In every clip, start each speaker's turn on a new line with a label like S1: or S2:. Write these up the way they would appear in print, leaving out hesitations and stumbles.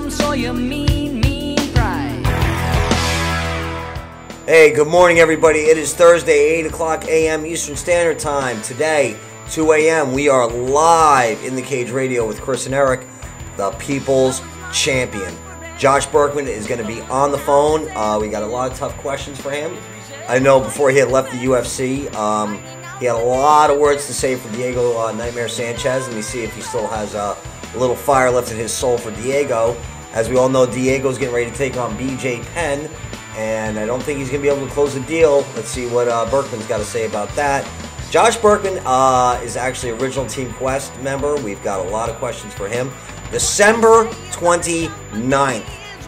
S1: saw your mean pride.
S2: Hey, good morning, everybody. It is Thursday, 8 o'clock a.m. Eastern Standard Time. Today, 2 a.m., we are live in the Cage Radio with Chris and Eric, the People's Champion. Josh Berkman is going to be on the phone. We got a lot of tough questions for him. I know before he had left the UFC, he had a lot of words to say for Diego Nightmare Sanchez. Let me see if he still has a little fire left in his soul for Diego. As we all know, Diego's getting ready to take on BJ Penn, and I don't think he's going to be able to close the deal. Let's see what Berkman's got to say about that. Josh Berkman is actually an original Team Quest member. We've got a lot of questions for him. December 29th.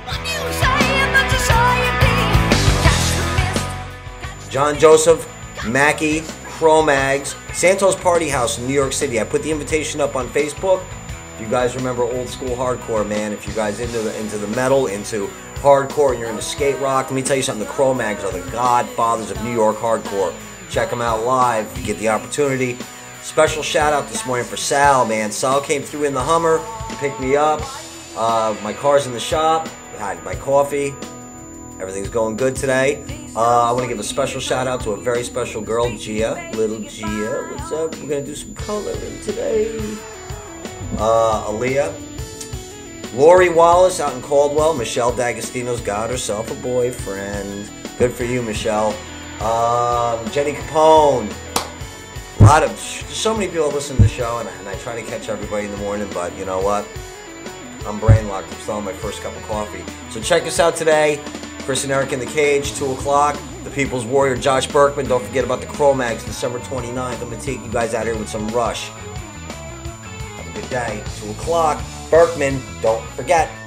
S2: John Joseph, Mackey, Cro-Mags, Santos Party House in New York City. I put the invitation up on Facebook. If you guys remember old school hardcore, man, if you guys into the metal, into hardcore, and you're into skate rock, let me tell you something. The Cro-Mags are the godfathers of New York hardcore. Check them out live if you get the opportunity. Special shout out this morning for Sal, man. Sal came through in the Hummer, picked me up. My car's in the shop. Had my coffee. Everything's going good today. I want to give a special shout out to a very special girl, Gia. Little Gia, what's up? We're going to do some coloring today. Aaliyah. Lori Wallace out in Caldwell. Michelle D'Agostino's got herself a boyfriend. Good for you, Michelle. Jenny Capone. There's so many people listen to the show, and I try to catch everybody in the morning, but you know what? I'm brain locked. I'm still on my first cup of coffee. So check us out today. Chris and Eric in the Cage, 2 o'clock. The People's Warrior, Josh Berkman. Don't forget about the Cro-Mags, December 29th. I'm going to take you guys out here with some Rush. Have a good day. 2 o'clock. Berkman, don't forget.